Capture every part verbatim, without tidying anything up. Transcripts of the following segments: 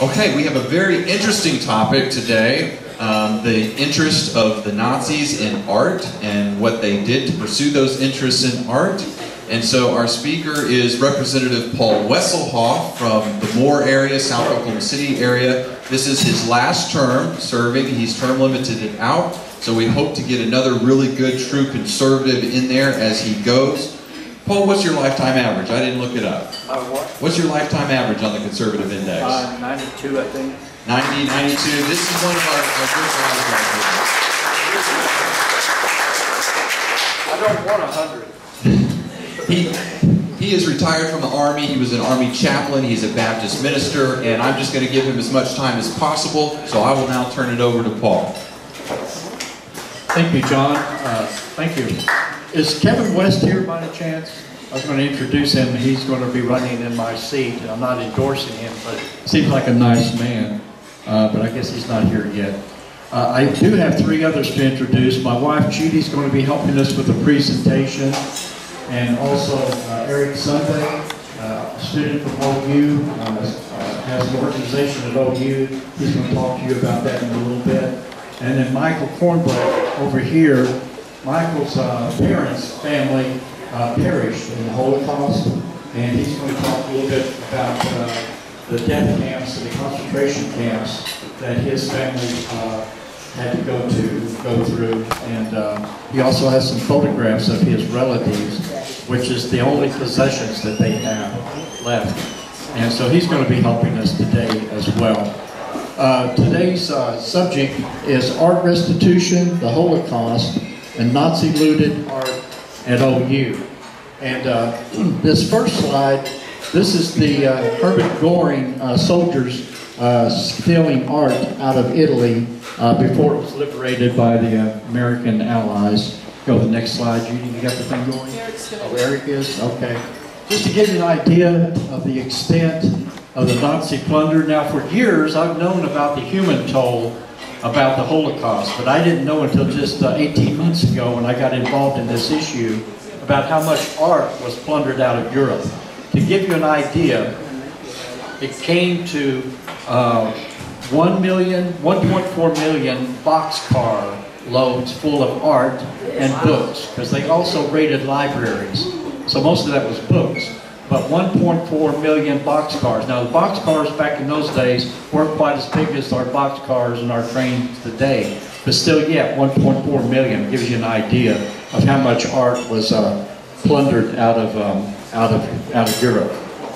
Okay, we have a very interesting topic today. Um, the interest of the Nazis in art and what they did to pursue those interests in art. And so our speaker is Representative Paul Wesselhoft from the Moore area, South Oklahoma City area. This is his last term serving. He's term limited it out. So we hope to get another really good, true conservative in there as he goes. Paul, what's your lifetime average? I didn't look it up. Uh, what? What's your lifetime average on the conservative index? Uh, ninety-two, I think. ninety, ninety-two. This is one of our, our good guys right here. I don't want a hundred. he, he is retired from the Army. He was an Army chaplain. He's a Baptist minister. And I'm just going to give him as much time as possible. So I will now turn it over to Paul. Thank you, John. Uh, thank you. Is Kevin West here by any chance? I was going to introduce him. He's going to be running in my seat. I'm not endorsing him, but seems like a nice man. Uh, but I guess he's not here yet. Uh, I do have three others to introduce. My wife, Judy's going to be helping us with the presentation. And also uh, Eric Sundby, uh, a student from O U, uh, uh, has an organization at O U. He's going to talk to you about that in a little bit. And then Michael Korenblit over here. Michael's uh, parents' family uh, perished in the Holocaust, and he's going to talk a little bit about uh, the death camps and the concentration camps that his family uh, had to go to, go through. And uh, he also has some photographs of his relatives, which is the only possessions that they have left. And so he's going to be helping us today as well. Uh, today's uh, subject is art restitution, the Holocaust, and Nazi-looted art at O U. And uh, this first slide, this is the uh, Herbert Goring uh, soldiers uh, stealing art out of Italy uh, before it was liberated by the uh, American Allies. Go to the next slide, Judy. You got the thing going? Oh, Eric is? Okay. Just to give you an idea of the extent of the Nazi plunder. Now, for years, I've known about the human toll about the Holocaust, but I didn't know until just uh, eighteen months ago when I got involved in this issue about how much art was plundered out of Europe. To give you an idea, it came to uh, one million, one point four million boxcar loads full of art and books, because they also raided libraries. So most of that was books. But one point four million boxcars. Now, the boxcars back in those days weren't quite as big as our boxcars and our trains today. But still, yeah, one point four million gives you an idea of how much art was uh, plundered out of, um, out of, out of Europe.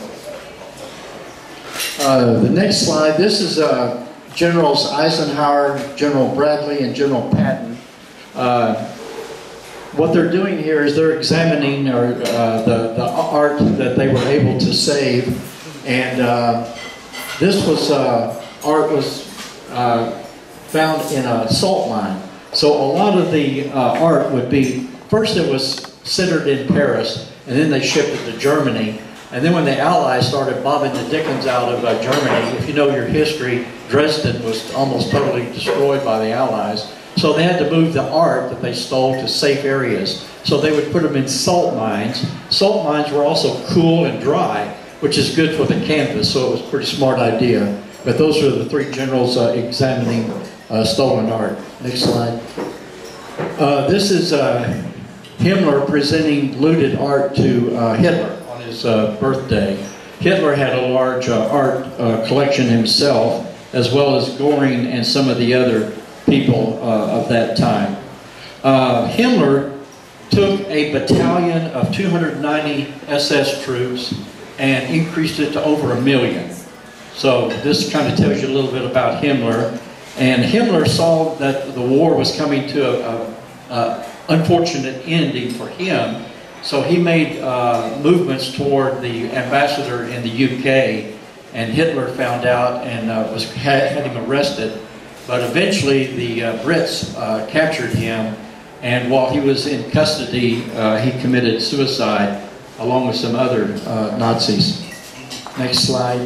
Uh, the next slide, this is uh, Generals Eisenhower, General Bradley, and General Patton. Uh, What they're doing here is they're examining our, uh, the, the art that they were able to save, and uh, this was uh, art was uh, found in a salt mine. So a lot of the uh, art would be, first it was centered in Paris, and then they shipped it to Germany, and then when the Allies started bombing the dickens out of uh, Germany, if you know your history, Dresden was almost totally destroyed by the Allies. So they had to move the art that they stole to safe areas. So they would put them in salt mines. Salt mines were also cool and dry, which is good for the canvas, so it was a pretty smart idea. But those are the three generals uh, examining uh, stolen art. Next slide. Uh, this is uh, Himmler presenting looted art to uh, Hitler on his uh, birthday. Hitler had a large uh, art uh, collection himself, as well as Goring and some of the other people uh, of that time. Uh, Himmler took a battalion of two hundred ninety S S troops and increased it to over a million. So this kind of tells you a little bit about Himmler. And Himmler saw that the war was coming to a, a, a unfortunate ending for him. So he made uh, movements toward the ambassador in the U K, and Hitler found out and uh, was had, had him arrested. But eventually the uh, Brits uh, captured him, and while he was in custody, uh, he committed suicide along with some other uh, Nazis. Next slide.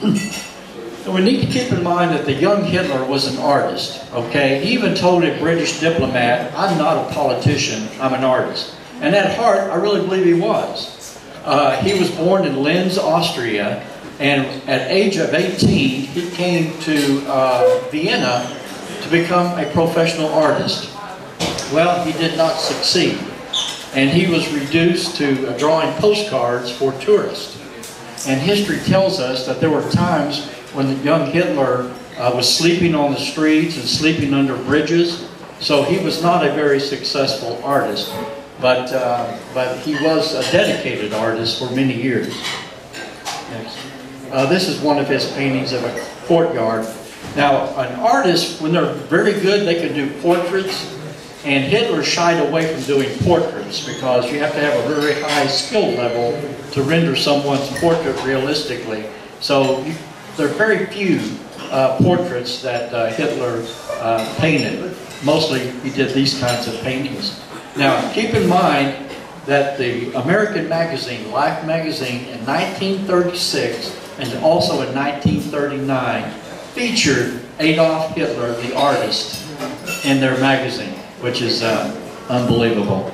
And we need to keep in mind that the young Hitler was an artist, okay? He even told a British diplomat, "I'm not a politician, I'm an artist." And at heart, I really believe he was. Uh, he was born in Linz, Austria, And at age of eighteen, he came to uh, Vienna to become a professional artist. Well, he did not succeed. And he was reduced to uh, drawing postcards for tourists. And history tells us that there were times when the young Hitler uh, was sleeping on the streets and sleeping under bridges. So he was not a very successful artist, but, uh, but he was a dedicated artist for many years. Next. Uh, this is one of his paintings of a courtyard. Now, an artist, when they're very good, they can do portraits. And Hitler shied away from doing portraits because you have to have a very high skill level to render someone's portrait realistically. So you, there are very few uh, portraits that uh, Hitler uh, painted. Mostly he did these kinds of paintings. Now keep in mind that the American magazine, Life magazine, in nineteen thirty-six and also in nineteen thirty-nine featured Adolf Hitler, the artist, in their magazine, which is uh, unbelievable.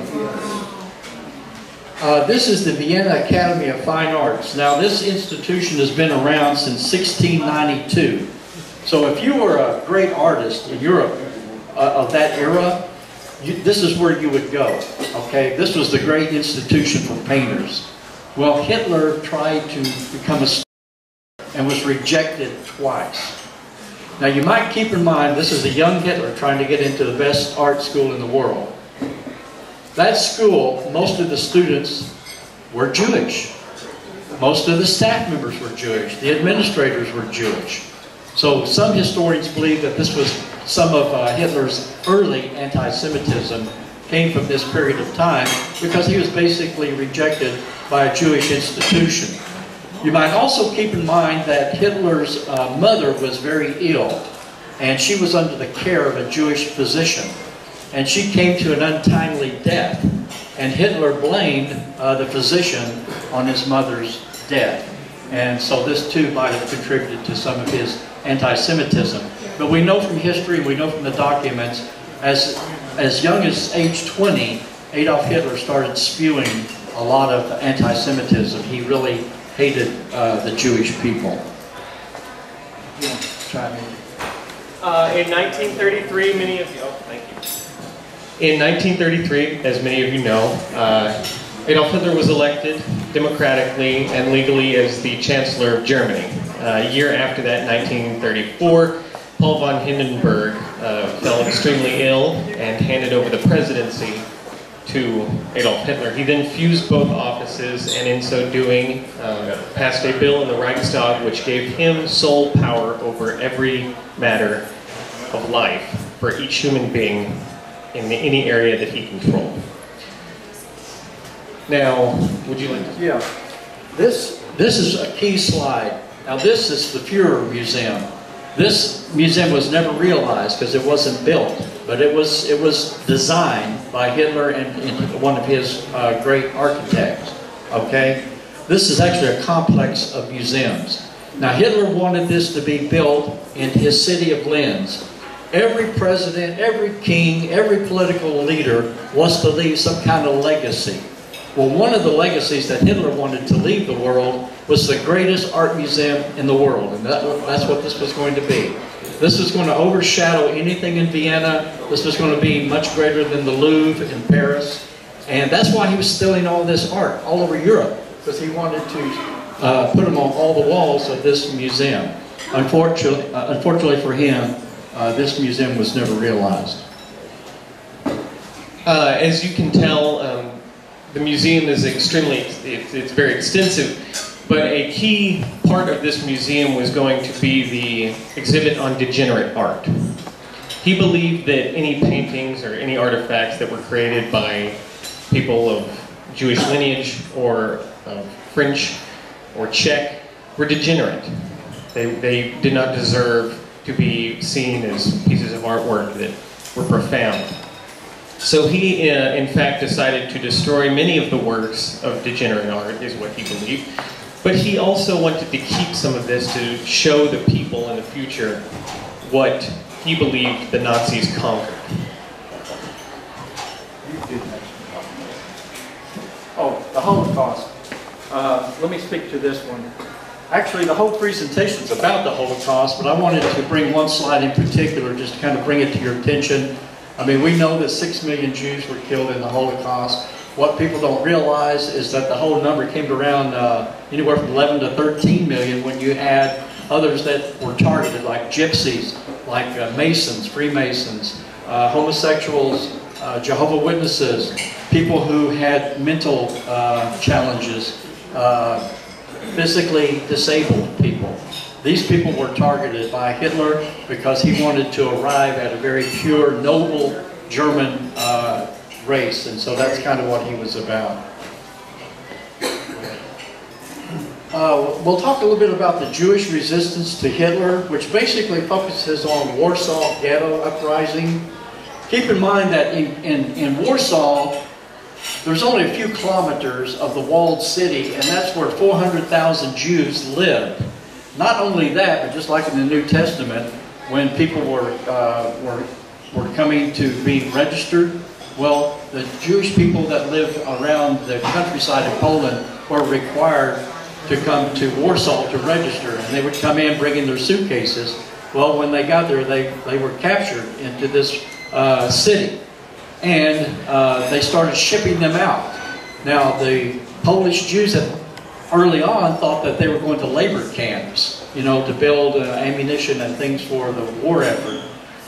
Uh, this is the Vienna Academy of Fine Arts. Now this institution has been around since sixteen ninety-two. So if you were a great artist in Europe uh, of that era, you, this is where you would go. Okay, this was the great institution for painters. Well, Hitler tried to become a student and was rejected twice. Now you might keep in mind, this is a young Hitler trying to get into the best art school in the world. That school, most of the students were Jewish. Most of the staff members were Jewish. The administrators were Jewish. So some historians believe that this was some of uh, Hitler's early anti-Semitism came from this period of time because he was basically rejected by a Jewish institution. You might also keep in mind that Hitler's uh, mother was very ill, and she was under the care of a Jewish physician. And she came to an untimely death, and Hitler blamed uh, the physician on his mother's death. And so this too might have contributed to some of his anti-Semitism. But we know from history, we know from the documents, as, as young as age twenty, Adolf Hitler started spewing a lot of anti-Semitism. He really hated uh, the Jewish people. Yeah, try me. Uh, in nineteen thirty-three, many of you, oh, thank you. In nineteen thirty-three, as many of you know, uh, Adolf Hitler was elected democratically and legally as the Chancellor of Germany. Uh, a year after that, nineteen thirty-four, Paul von Hindenburg uh, fell extremely ill and handed over the presidency to Adolf Hitler. He then fused both offices, and in so doing uh, passed a bill in the Reichstag which gave him sole power over every matter of life for each human being in the, any area that he controlled. Now, would you like to? Yeah. This, this is a key slide. Now this is the Fuhrer Museum. This museum was never realized because it wasn't built, but it was, it was designed by Hitler and, and one of his uh, great architects. Okay? This is actually a complex of museums. Now Hitler wanted this to be built in his city of Linz. Every president, every king, every political leader wants to leave some kind of legacy. Well, one of the legacies that Hitler wanted to leave the world was the greatest art museum in the world, and that, that's what this was going to be. This was going to overshadow anything in Vienna. This was going to be much greater than the Louvre in Paris, and that's why he was stealing all this art all over Europe, because he wanted to uh, put them on all the walls of this museum. Unfortunately, uh, unfortunately for him, uh, this museum was never realized. Uh, as you can tell, um, the museum is extremely, it's, it's very extensive, but a key part of this museum was going to be the exhibit on degenerate art. He believed that any paintings or any artifacts that were created by people of Jewish lineage or uh, French or Czech were degenerate. They, they did not deserve to be seen as pieces of artwork that were profound. So he, uh, in fact, decided to destroy many of the works of degenerate art, is what he believed. But he also wanted to keep some of this to show the people in the future what he believed the Nazis conquered. Oh, the Holocaust. Uh, let me speak to this one. Actually, the whole presentation is about the Holocaust, but I wanted to bring one slide in particular just to kind of bring it to your attention. I mean, we know that six million Jews were killed in the Holocaust. What people don't realize is that the whole number came to around uh, anywhere from eleven to thirteen million when you add others that were targeted, like gypsies, like uh, Masons, Freemasons, uh, homosexuals, uh, Jehovah's Witnesses, people who had mental uh, challenges, uh, physically disabled people. These people were targeted by Hitler because he wanted to arrive at a very pure, noble German uh, race, and so that's kind of what he was about. Uh, we'll talk a little bit about the Jewish resistance to Hitler, which basically focuses on Warsaw Ghetto Uprising. Keep in mind that in, in, in Warsaw, there's only a few kilometers of the walled city, and that's where four hundred thousand Jews lived. Not only that, but just like in the New Testament, when people were, uh, were, were coming to be registered, well, the Jewish people that lived around the countryside of Poland were required to come to Warsaw to register, and they would come in bringing their suitcases. Well, when they got there, they, they were captured into this uh, city, and uh, they started shipping them out. Now, the Polish Jews that early on thought that they were going to labor camps, you know, to build uh, ammunition and things for the war effort.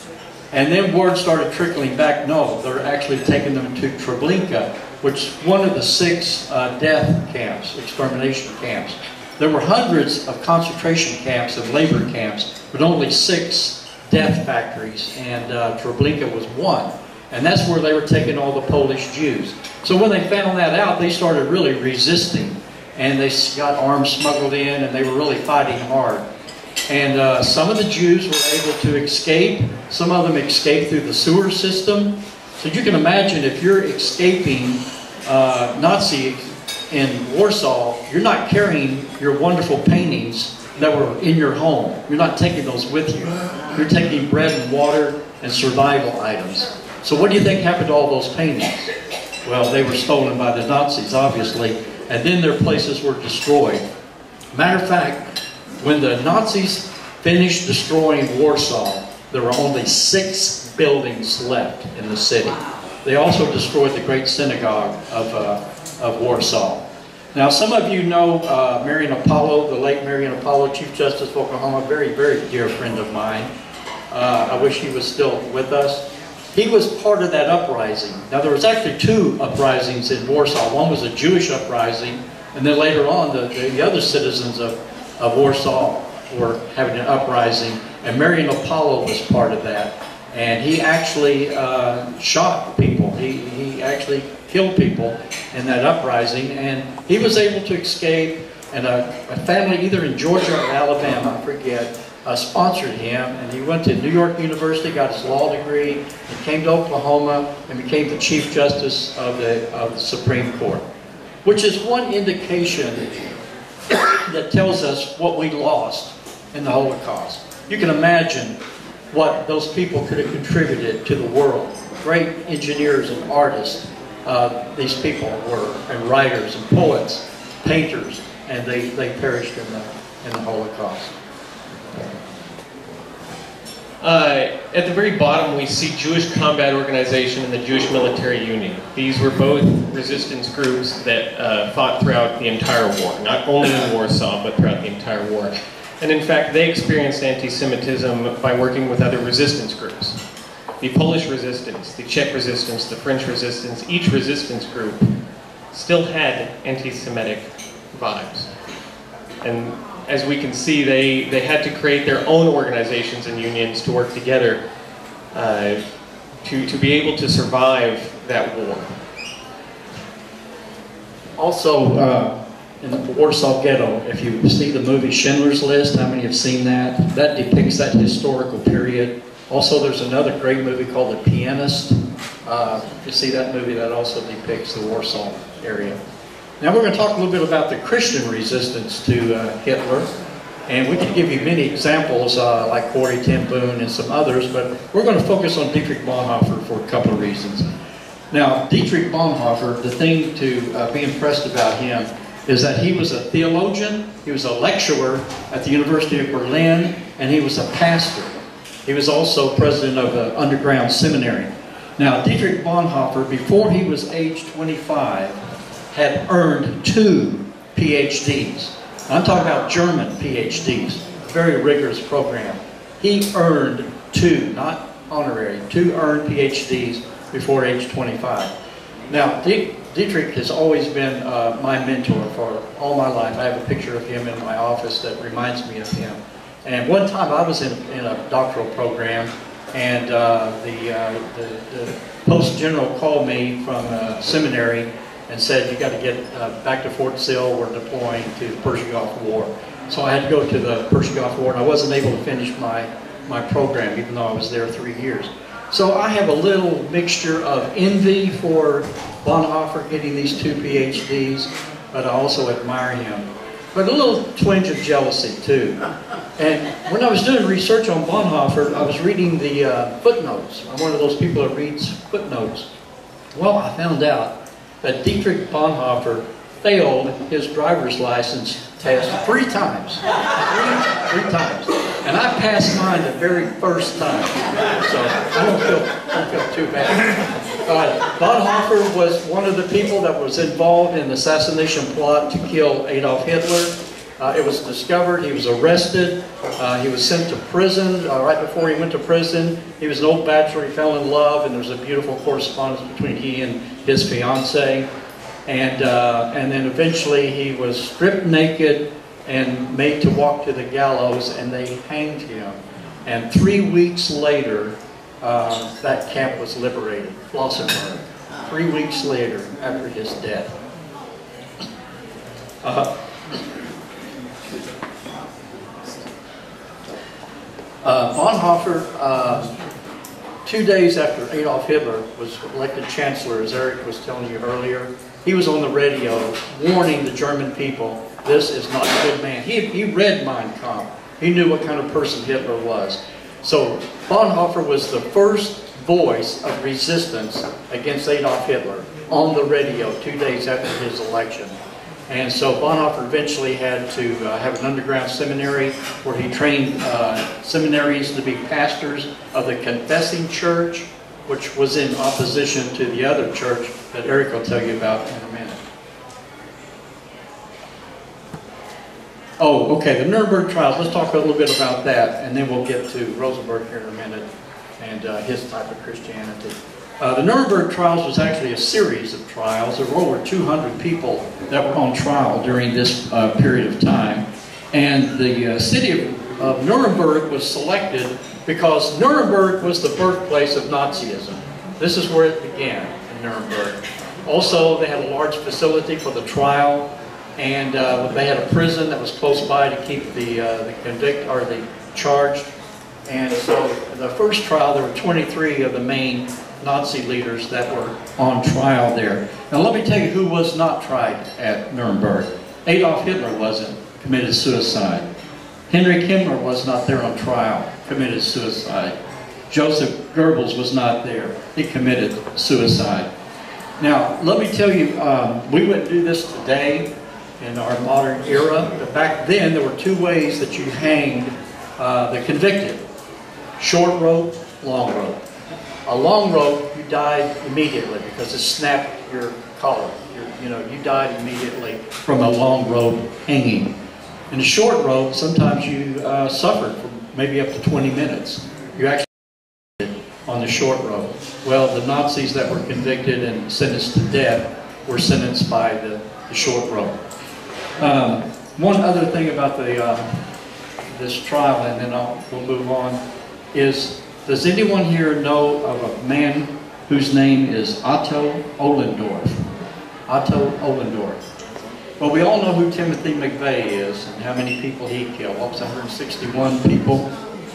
And then word started trickling back, no, they're actually taking them to Treblinka, which is one of the six uh, death camps, extermination camps. There were hundreds of concentration camps and labor camps, but only six death factories, and uh, Treblinka was one. And that's where they were taking all the Polish Jews. So when they found that out, they started really resisting, and they got arms smuggled in, and they were really fighting hard. And uh, some of the Jews were able to escape. Some of them escaped through the sewer system. So you can imagine if you're escaping uh, Nazi in Warsaw, you're not carrying your wonderful paintings that were in your home. You're not taking those with you. You're taking bread and water and survival items. So what do you think happened to all those paintings? Well, they were stolen by the Nazis, obviously, and then their places were destroyed. Matter of fact, when the Nazis finished destroying Warsaw, there were only six buildings left in the city. They also destroyed the great synagogue of, uh, of Warsaw. Now, some of you know uh, Marion Apollo, the late Marion Apollo, Chief Justice of Oklahoma, very, very dear friend of mine. Uh, I wish he was still with us. He was part of that uprising. Now, there was actually two uprisings in Warsaw. One was a Jewish uprising, and then later on, the, the other citizens of, of Warsaw were having an uprising, and Marion Apollo was part of that. And he actually uh, shot people. He, he actually killed people in that uprising, and he was able to escape, and a, a family either in Georgia or Alabama, I forget, Uh, sponsored him, and he went to New York University, got his law degree, and came to Oklahoma and became the Chief Justice of the, of the Supreme Court, which is one indication that tells us what we lost in the Holocaust. You can imagine what those people could have contributed to the world. Great engineers and artists, uh, these people were, and writers and poets, painters, and they, they perished in the, in the Holocaust. Uh, at the very bottom, we see Jewish Combat Organization and the Jewish Military Union. These were both resistance groups that uh, fought throughout the entire war, not only in Warsaw, but throughout the entire war. And in fact, they experienced anti-Semitism by working with other resistance groups. The Polish resistance, the Czech resistance, the French resistance, each resistance group still had anti-Semitic vibes. And as we can see, they, they had to create their own organizations and unions to work together uh, to, to be able to survive that war. Also, uh, in the Warsaw Ghetto, if you see the movie Schindler's List, how many have seen that? That depicts that historical period. Also, there's another great movie called The Pianist. Uh, if you see that movie, that also depicts the Warsaw area. Now we're going to talk a little bit about the Christian resistance to uh, Hitler, and we can give you many examples uh, like Corrie ten Boom and some others, but we're going to focus on Dietrich Bonhoeffer for a couple of reasons. Now, Dietrich Bonhoeffer, the thing to uh, be impressed about him is that he was a theologian, he was a lecturer at the University of Berlin, and he was a pastor. He was also president of an underground seminary. Now, Dietrich Bonhoeffer, before he was age twenty-five, had earned two P H Ds. I'm talking about German P H Ds, very rigorous program. He earned two, not honorary, two earned P H Ds before age twenty-five. Now, Dietrich has always been uh, my mentor for all my life. I have a picture of him in my office that reminds me of him. And one time I was in, in a doctoral program, and uh, the, uh, the, the post general called me from uh, seminary and said, you got to get uh, back to Fort Sill, we're deploying to the Persian Gulf War. So I had to go to the Persian Gulf War, and I wasn't able to finish my, my program, even though I was there three years. So I have a little mixture of envy for Bonhoeffer getting these two P H Ds, but I also admire him. But a little twinge of jealousy too. And when I was doing research on Bonhoeffer, I was reading the uh, footnotes. I'm one of those people that reads footnotes. Well, I found out that Dietrich Bonhoeffer failed his driver's license test three times. Three, three times. And I passed mine the very first time. So I don't feel, don't feel too bad. Uh, Bonhoeffer was one of the people that was involved in the assassination plot to kill Adolf Hitler. Uh, it was discovered, he was arrested, uh, he was sent to prison. Uh, right before he went to prison, he was an old bachelor, he fell in love, and there was a beautiful correspondence between he and his fiancée. And, uh, and then eventually he was stripped naked and made to walk to the gallows, and they hanged him. And three weeks later, uh, that camp was liberated, Flossenburg. Three weeks later, after his death. Uh, uh, Bonhoeffer, uh, two days after Adolf Hitler was elected chancellor, as Eric was telling you earlier, he was on the radio warning the German people, this is not a good man. He, he read Mein Kampf. He knew what kind of person Hitler was. So Bonhoeffer was the first voice of resistance against Adolf Hitler on the radio two days after his election. And so Bonhoeffer eventually had to uh, have an underground seminary where he trained uh, seminaries to be pastors of the Confessing Church, which was in opposition to the other church that Eric will tell you about in a minute. Oh, okay, the Nuremberg trials. Let's talk a little bit about that, and then we'll get to Rosenberg here in a minute and uh, his type of Christianity. Uh, the Nuremberg trials was actually a series of trials. There were over two hundred people that were on trial during this uh, period of time. And the uh, city of, of Nuremberg was selected because Nuremberg was the birthplace of Nazism. This is where it began, in Nuremberg. Also, they had a large facility for the trial, and uh, they had a prison that was close by to keep the, uh, the convict or the charged. And so, the first trial, there were twenty-three of the main Nazi leaders that were on trial there. Now, let me tell you who was not tried at Nuremberg. Adolf Hitler wasn't, committed suicide. Heinrich Himmler was not there on trial, committed suicide. Joseph Goebbels was not there, he committed suicide. Now, let me tell you, um, we wouldn't do this today in our modern era, but back then there were two ways that you hanged uh, the convicted. Short rope, long rope. A long rope, you died immediately because it snapped your collar. Your, you know, you died immediately from a long rope hanging. In a short rope, sometimes you uh, suffered for maybe up to twenty minutes. You actually died on the short rope. Well, the Nazis that were convicted and sentenced to death were sentenced by the, the short rope. Um, one other thing about the uh, this trial, and then I'll, we'll move on, is does anyone here know of a man whose name is Otto Ohlendorf? Otto Ohlendorf. Well, we all know who Timothy McVeigh is and how many people he killed. What was one hundred sixty-one people?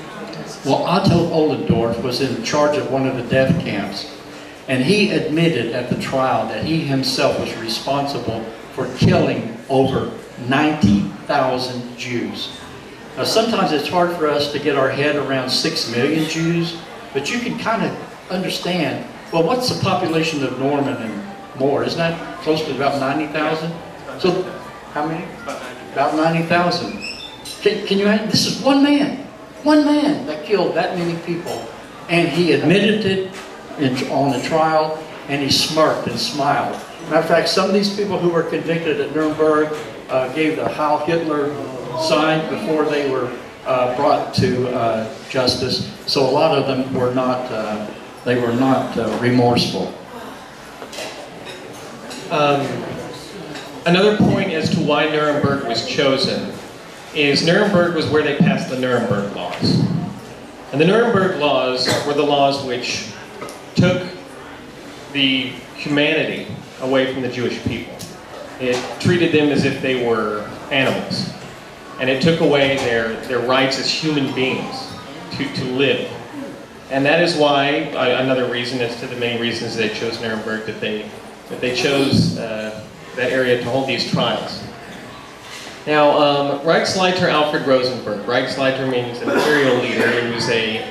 Well, Otto Ohlendorf was in charge of one of the death camps, and he admitted at the trial that he himself was responsible for killing over ninety thousand Jews. Now, sometimes it's hard for us to get our head around six million Jews, but you can kind of understand, well, what's the population of Norman and Moore? Isn't that close to about ninety thousand? So how many? About ninety thousand. Can, can you imagine? This is one man. One man that killed that many people. And he admitted it in, on the trial, and he smirked and smiled. Matter of fact, some of these people who were convicted at Nuremberg uh, gave the Heil Hitler sign before they were uh, brought to uh, justice. So a lot of them were not, uh, they were not uh, remorseful. Um, another point as to why Nuremberg was chosen is Nuremberg was where they passed the Nuremberg laws. And the Nuremberg laws were the laws which took the humanity away from the Jewish people. It treated them as if they were animals. And it took away their, their rights as human beings to, to live. And that is why, uh, another reason as to the many reasons they chose Nuremberg, that they, that they chose uh, that area to hold these trials. Now, um, Reichsleiter Alfred Rosenberg. Reichsleiter means imperial leader. It was a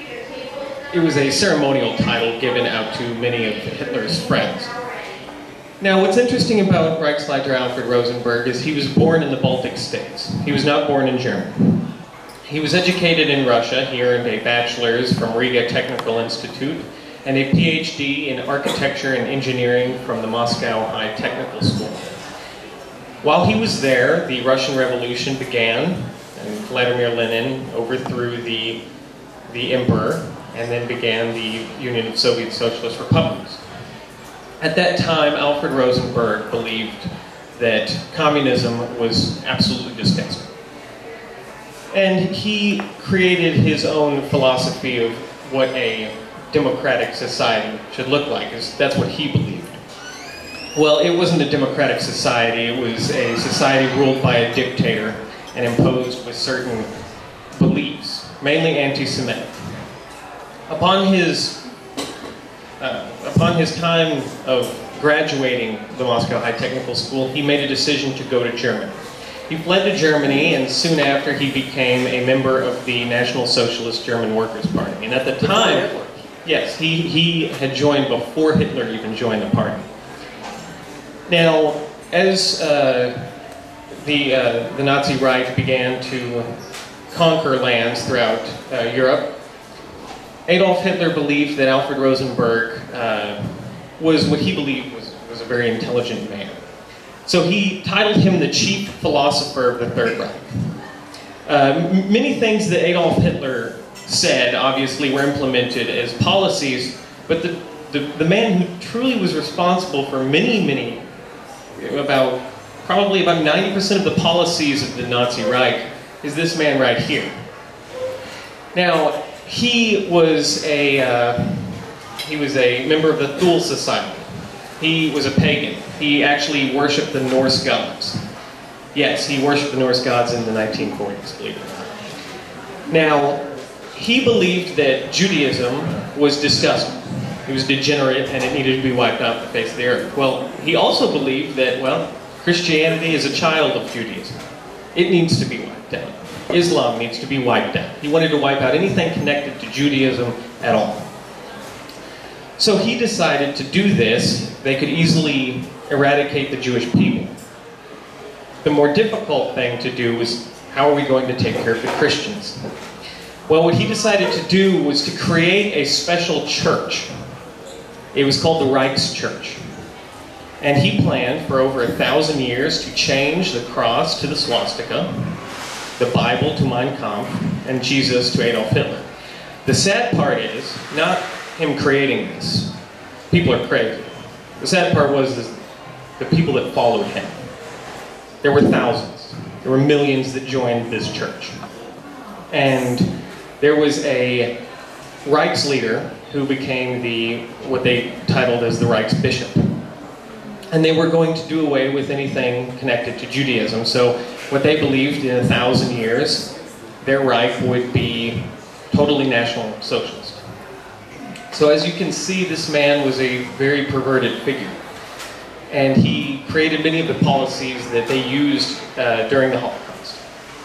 it was a ceremonial title given out to many of Hitler's friends. Now, what's interesting about Reichsleiter Alfred Rosenberg is he was born in the Baltic states. He was not born in Germany. He was educated in Russia. He earned a bachelor's from Riga Technical Institute and a P H D in architecture and engineering from the Moscow High Technical School. While he was there, the Russian Revolution began, and Vladimir Lenin overthrew the, the emperor, and then began the Union of Soviet Socialist Republics. At that time, Alfred Rosenberg believed that communism was absolutely distasteful. And he created his own philosophy of what a democratic society should look like. That's what he believed. Well, it wasn't a democratic society. It was a society ruled by a dictator and imposed with certain beliefs, mainly anti-Semitic. Upon his, uh, upon his time of graduating the Moscow High Technical School, he made a decision to go to Germany. He fled to Germany, and soon after he became a member of the National Socialist German Workers' Party. And at the time, yes, he, he had joined before Hitler even joined the party. Now, as uh, the, uh, the Nazi right began to conquer lands throughout uh, Europe, Adolf Hitler believed that Alfred Rosenberg uh, was what he believed was, was a very intelligent man. So he titled him the chief philosopher of the Third Reich. Uh, many things that Adolf Hitler said, obviously, were implemented as policies, but the, the, the man who truly was responsible for many, many about probably about ninety percent of the policies of the Nazi Reich is this man right here. Now, he was a uh, he was a member of the Thule Society. He was a pagan. He actually worshipped the Norse gods. Yes, he worshipped the Norse gods in the nineteen forties, believe it or not. Now, he believed that Judaism was disgusting. It was degenerate and it needed to be wiped off the face of the earth. Well, he also believed that, well, Christianity is a child of Judaism. It needs to be wiped out. Islam needs to be wiped out. He wanted to wipe out anything connected to Judaism at all. So he decided to do this. They could easily eradicate the Jewish people. The more difficult thing to do was, how are we going to take care of the Christians? Well, what he decided to do was to create a special church. It was called the Reichschurch. And he planned for over a thousand years to change the cross to the swastika, the Bible to Mein Kampf, and Jesus to Adolf Hitler. The sad part is not him creating this. People are crazy. The sad part was this, the people that followed him. There were thousands. There were millions that joined this church. And there was a Reichsleader who became the, what they titled as the Reichsbishop. And they were going to do away with anything connected to Judaism. So what they believed in a thousand years, their Reich would be totally National Socialist. So as you can see, this man was a very perverted figure. And he created many of the policies that they used uh, during the Holocaust.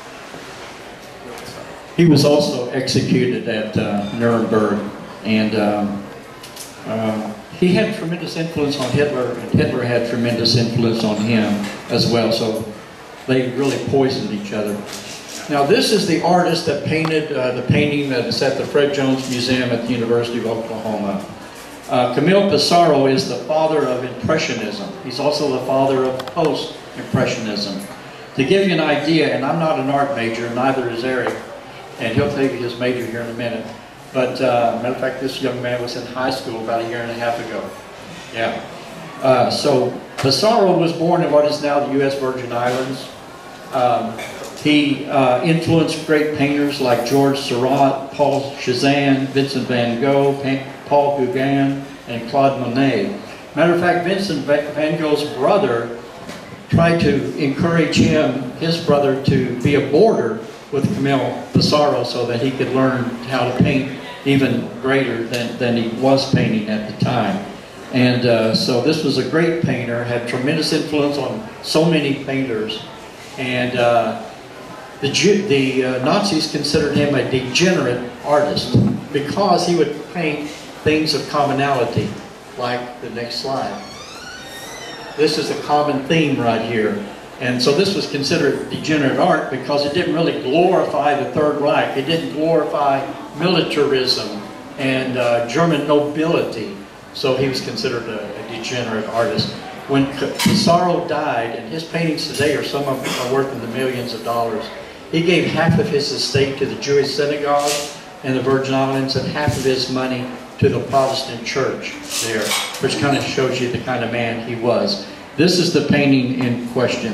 He was also executed at uh, Nuremberg, and um, uh, he had tremendous influence on Hitler, and Hitler had tremendous influence on him as well. So they really poisoned each other. Now this is the artist that painted uh, the painting that is at the Fred Jones Museum at the University of Oklahoma. Uh, Camille Pissarro is the father of Impressionism. He's also the father of Post-Impressionism. To give you an idea, and I'm not an art major, neither is Eric, and he'll tell you his major here in a minute, but uh, matter of fact, this young man was in high school about a year and a half ago. Yeah. Uh, so Pissarro was born in what is now the U S Virgin Islands. Um, he uh, influenced great painters like George Seurat, Paul Cézanne, Vincent van Gogh, Paul Gauguin, and Claude Monet. Matter of fact, Vincent van Gogh's brother tried to encourage him, his brother, to be a boarder with Camille Pissarro so that he could learn how to paint even greater than, than he was painting at the time. And uh, so this was a great painter, had tremendous influence on so many painters. And uh, the, Jew, the uh, Nazis considered him a degenerate artist because he would paint things of commonality, like the next slide. This is a common theme right here. And so this was considered degenerate art because it didn't really glorify the Third Reich. It didn't glorify militarism and uh, German nobility. So he was considered a, a degenerate artist. When Pissarro died, and his paintings today are some of them are worth in the millions of dollars, he gave half of his estate to the Jewish synagogue in the Virgin Islands and half of his money to the Protestant church there, which kind of shows you the kind of man he was. This is the painting in question.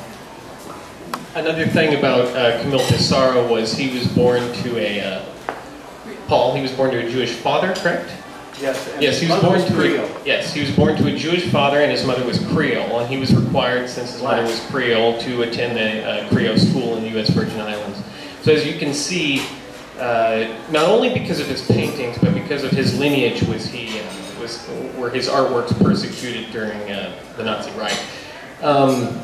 Another thing about uh, Camille Pissarro was he was born to a, uh, Paul, he was born to a Jewish father, correct? Yes, yes, he was born to a, yes, he was born to a Jewish father, and his mother was Creole, and he was required, since his mother was Creole, to attend the uh, Creole school in the U S Virgin Islands. So as you can see, uh, not only because of his paintings, but because of his lineage, was he uh, was were his artworks persecuted during uh, the Nazi Reich. Um,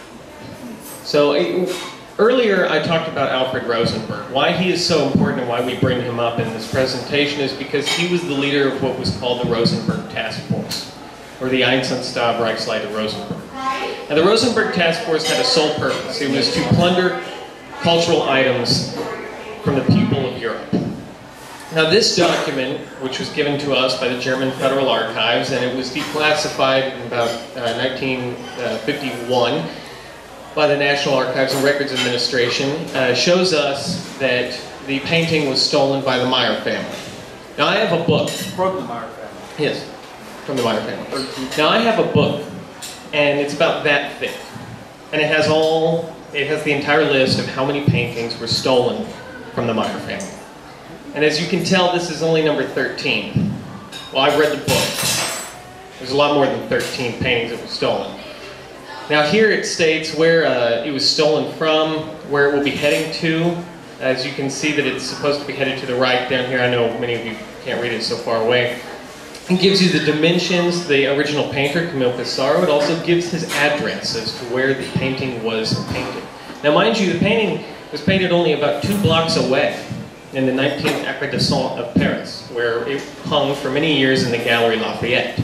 so. It, Earlier, I talked about Alfred Rosenberg. Why he is so important and why we bring him up in this presentation is because he was the leader of what was called the Rosenberg Task Force, or the Einsatzstab Reichsleiter Rosenberg. And the Rosenberg Task Force had a sole purpose. It was to plunder cultural items from the people of Europe. Now this document, which was given to us by the German Federal Archives, and it was declassified in about uh, nineteen fifty-one, by the National Archives and Records Administration, uh, shows us that the painting was stolen by the Meyer family. Now I have a book. From the Meyer family? Yes, from the Meyer family. Now I have a book, and it's about that thick. And it has all, it has the entire list of how many paintings were stolen from the Meyer family. And as you can tell, this is only number thirteen. Well, I've read the book. There's a lot more than thirteen paintings that were stolen. Now here it states where uh, it was stolen from, where it will be heading to. As you can see that it's supposed to be headed to the right down here. I know many of you can't read it so far away. It gives you the dimensions, the original painter, Camille Pissarro. It also gives his address as to where the painting was painted. Now mind you, the painting was painted only about two blocks away in the nineteenth arrondissement of Paris, where it hung for many years in the Galerie Lafayette.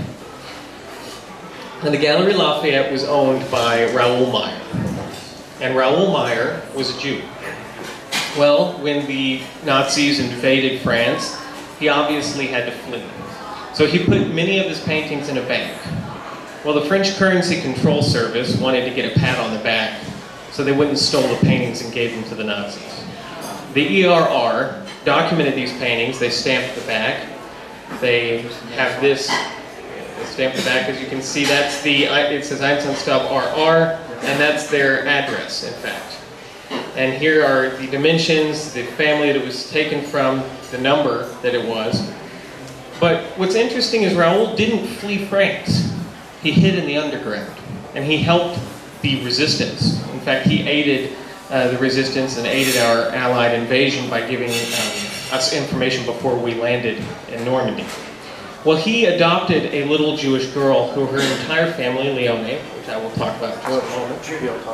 And the Galerie Lafayette was owned by Raoul Meyer. And Raoul Meyer was a Jew. Well, when the Nazis invaded France, he obviously had to flee. So he put many of his paintings in a bank. Well, the French Currency Control Service wanted to get a pat on the back, so they wouldn't steal the paintings and gave them to the Nazis. The E R R documented these paintings. They stamped the back. They have this. Stamp the back, as you can see, that's the, it says Einsatzstab R R, and that's their address, in fact. And here are the dimensions, the family that it was taken from, the number that it was. But what's interesting is Raoul didn't flee France. He hid in the underground, and he helped the resistance. In fact, he aided uh, the resistance and aided our Allied invasion by giving um, us information before we landed in Normandy. Well, he adopted a little Jewish girl who her entire family, Leone, which I will talk about in just a moment.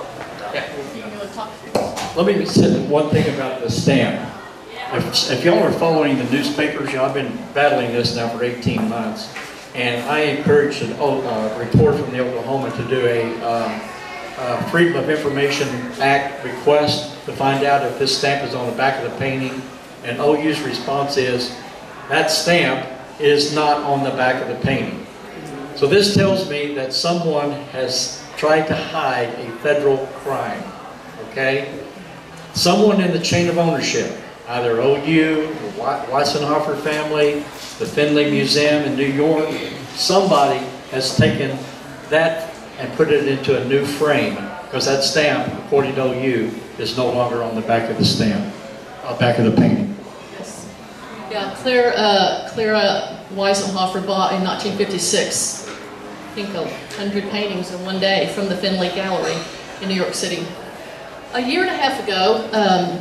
Yeah. Let me say one thing about the stamp. If, if y'all are following the newspapers, y'all have been battling this now for eighteen months, and I encouraged a uh, report from the Oklahoma to do a, um, uh, Freedom of Information Act request to find out if this stamp is on the back of the painting, and O U's response is, that stamp is not on the back of the painting. So this tells me that someone has tried to hide a federal crime, okay? Someone in the chain of ownership, either O U, the Wesselhoft family, the Finley Museum in New York, somebody has taken that and put it into a new frame, because that stamp, according to O U, is no longer on the back of the stamp, uh, back of the painting. Yes. Yeah, Claire, uh, Clara Wesselhoft bought in nineteen fifty-six, I think a hundred paintings in one day from the Finley Gallery in New York City. A year and a half ago, um,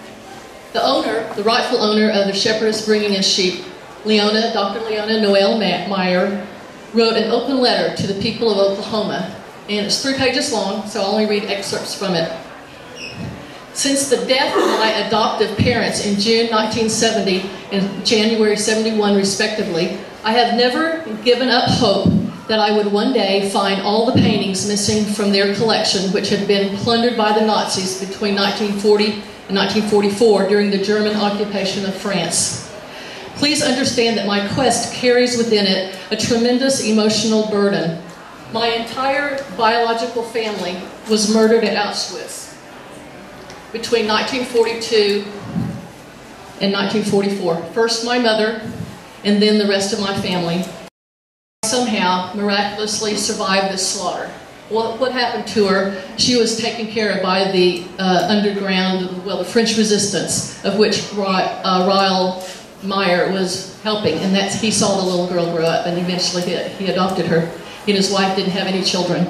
the owner, the rightful owner of the Shepherdess Bringing in Sheep, Leona, Doctor Leona Noel Meyer, wrote an open letter to the people of Oklahoma, and it's three pages long, so I'll only read excerpts from it. Since the death of my adoptive parents in June nineteen seventy and January seventy-one respectively, I have never given up hope that I would one day find all the paintings missing from their collection, which had been plundered by the Nazis between nineteen forty and nineteen forty-four during the German occupation of France. Please understand that my quest carries within it a tremendous emotional burden. My entire biological family was murdered at Auschwitz between nineteen forty-two and nineteen forty-four. First my mother, and then the rest of my family. Somehow miraculously survived this slaughter. Well, what happened to her? She was taken care of by the uh, underground, well, the French resistance, of which uh, Ryle Meyer was helping, and that's, he saw the little girl grow up, and eventually he, he adopted her. He and his wife didn't have any children.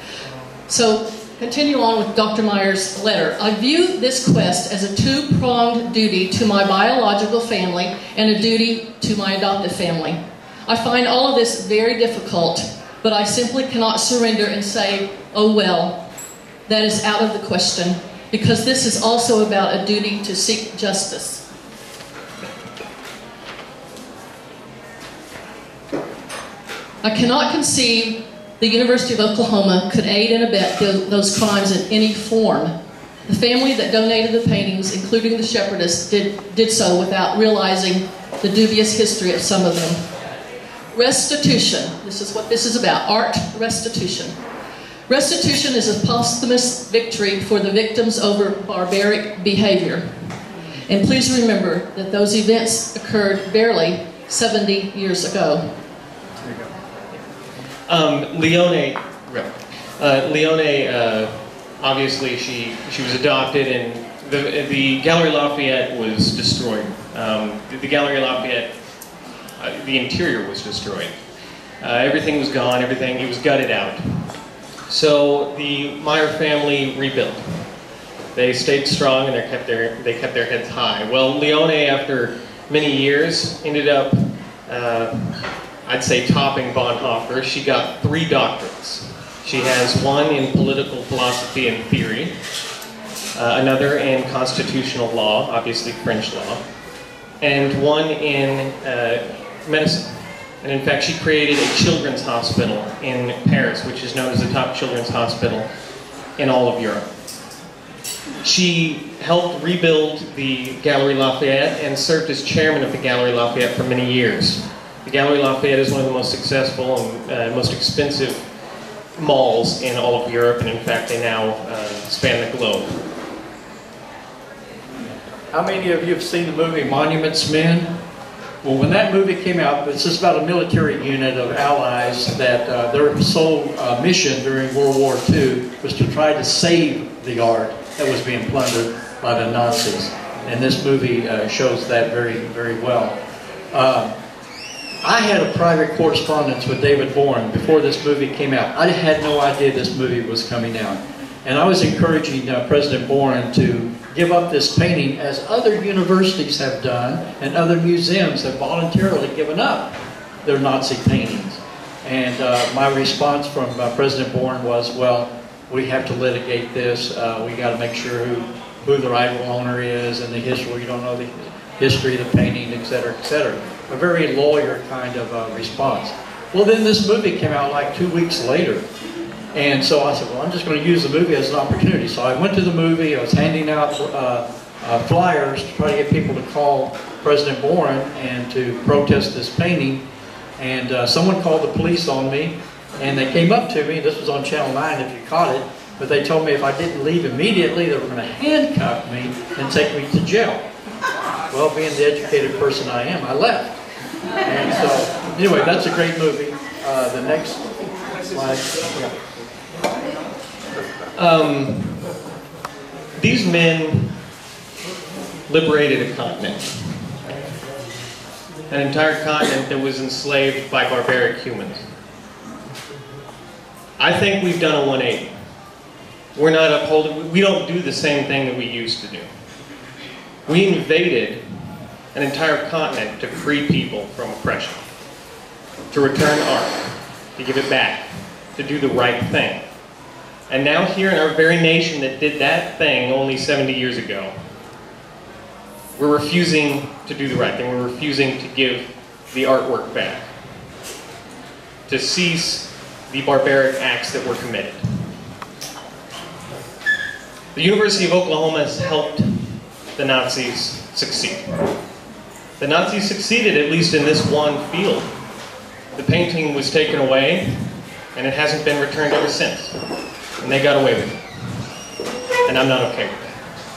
So, continue on with Doctor Meyer's letter. I view this quest as a two-pronged duty to my biological family and a duty to my adoptive family. I find all of this very difficult, but I simply cannot surrender and say, oh well, that is out of the question, because this is also about a duty to seek justice. I cannot conceive the University of Oklahoma could aid and abet those crimes in any form. The family that donated the paintings, including the Shepherdess, did, did so without realizing the dubious history of some of them. Restitution. This is what this is about. Art restitution. Restitution is a posthumous victory for the victims over barbaric behavior. And please remember that those events occurred barely seventy years ago. Um, Leone, uh, Leone, uh, obviously she she was adopted, and the the Gallery Lafayette was destroyed. Um, the, the Gallery Lafayette, uh, the interior was destroyed. Uh, everything was gone. Everything it was gutted out. So the Meyer family rebuilt. They stayed strong, and they kept their they kept their heads high. Well, Leone, after many years, ended up. Uh, I'd say topping Bonhoeffer. She got three doctorates. She has one in political philosophy and theory, uh, another in constitutional law, obviously French law, and one in uh, medicine. And in fact, she created a children's hospital in Paris, which is known as the top children's hospital in all of Europe. She helped rebuild the Gallery Lafayette and served as chairman of the Gallery Lafayette for many years. The Gallery Lafayette is one of the most successful and uh, most expensive malls in all of Europe, and in fact they now uh, span the globe. How many of you have seen the movie Monuments Men? Well, when that movie came out, this is about a military unit of allies that uh, their sole uh, mission during World War Two was to try to save the art that was being plundered by the Nazis. And this movie uh, shows that very, very well. Uh, I had a private correspondence with David Bourne before this movie came out. I had no idea this movie was coming out. And I was encouraging uh, President Bourne to give up this painting, as other universities have done and other museums have voluntarily given up their Nazi paintings. And uh, my response from uh, President Bourne was, well, we have to litigate this. Uh, we got to make sure who, who the rightful owner is and the history. We don't know the history of the painting, et cetera, et cetera. A very lawyer kind of uh, response. Well, then this movie came out like two weeks later. And so I said, well, I'm just going to use the movie as an opportunity. So I went to the movie. I was handing out uh, uh, flyers to try to get people to call President Warren and to protest this painting. And uh, someone called the police on me, and they came up to me. This was on Channel nine if you caught it. But they told me if I didn't leave immediately, they were going to handcuff me and take me to jail. Well, being the educated person I am, I left. And so, anyway, that's a great movie. Uh, the next slide. Yeah. Um, these men liberated a continent. An entire continent that was enslaved by barbaric humans. I think we've done a one eighty. We're not upholding, we don't do the same thing that we used to do. We invaded an entire continent to free people from oppression, to return art, to give it back, to do the right thing. And now here in our very nation that did that thing only seventy years ago, we're refusing to do the right thing. We're refusing to give the artwork back, to cease the barbaric acts that were committed. The University of Oklahoma has helped the Nazis succeed. The Nazis succeeded, at least in this one field. The painting was taken away, and it hasn't been returned ever since. And they got away with it. And I'm not okay with that.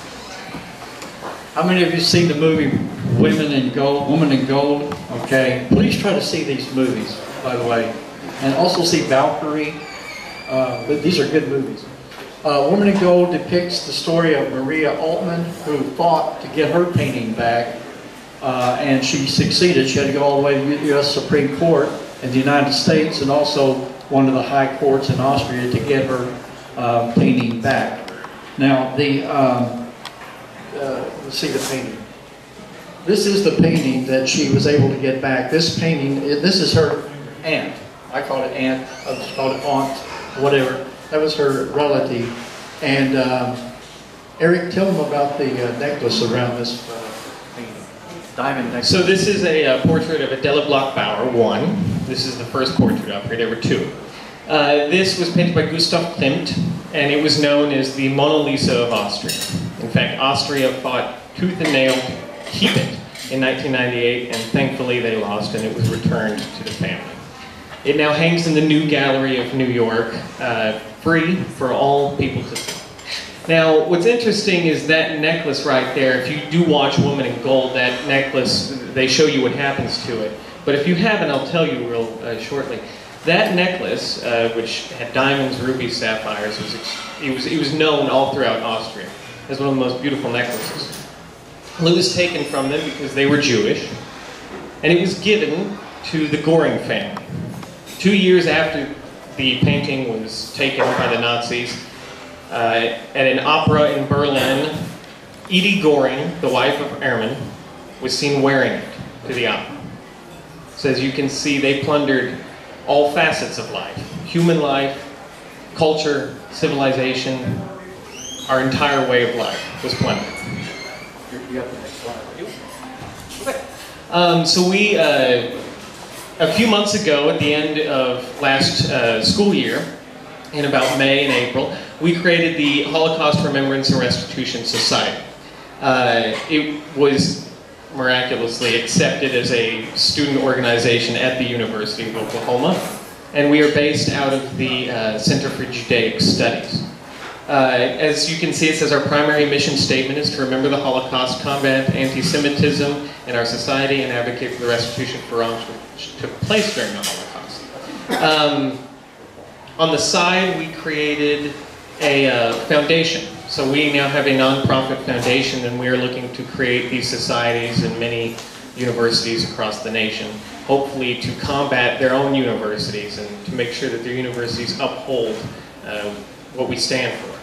How many of you seen the movie Women in Gold? Woman in Gold? Okay. Please try to see these movies, by the way. And also see Valkyrie. Uh, but these are good movies. Uh, Woman in Gold depicts the story of Maria Altman, who fought to get her painting back. Uh, and she succeeded. She had to go all the way to the U S Supreme Court in the United States and also one of the high courts in Austria to get her uh, painting back. Now, the um, uh, let's see the painting. This is the painting that she was able to get back. This painting, this is her aunt. I call it aunt. I just call it aunt, whatever. That was her relative. And um, Eric, tell them about the uh, necklace around this uh, painting. Diamond necklace. So this is a uh, portrait of Adela Bloch-Bauer, one. This is the first portrait of her. There were two. Uh, this was painted by Gustav Klimt, and it was known as the Mona Lisa of Austria. In fact, Austria fought tooth and nail to keep it in nineteen ninety-eight, and thankfully they lost, and it was returned to the family. It now hangs in the New Gallery of New York, uh, free for all people to see. Now, what's interesting is that necklace right there. If you do watch Woman in Gold, that necklace, they show you what happens to it. But if you haven't, I'll tell you real uh, shortly. That necklace, uh, which had diamonds, rubies, sapphires, was it was it was known all throughout Austria as one of the most beautiful necklaces. It was taken from them because they were Jewish, and it was given to the Göring family. Two years after the painting was taken by the Nazis, uh, at an opera in Berlin, Edie Göring, the wife of Ehrman, was seen wearing it to the opera. So as you can see, they plundered all facets of life. Human life, culture, civilization, our entire way of life was plundered. You got the next slide. Okay. Um, so we, uh, a few months ago, at the end of last uh, school year, in about May and April, we created the Holocaust Remembrance and Restitution Society. Uh, it was miraculously accepted as a student organization at the University of Oklahoma, and we are based out of the uh, Center for Judaic Studies. Uh, as you can see, it says our primary mission statement is to remember the Holocaust, combat anti-Semitism in our society, and advocate for the restitution for wrongs which took place during the Holocaust. Um, on the side, we created a uh, foundation. So we now have a nonprofit foundation, and we are looking to create these societies in many universities across the nation, hopefully to combat their own universities and to make sure that their universities uphold uh, what we stand for.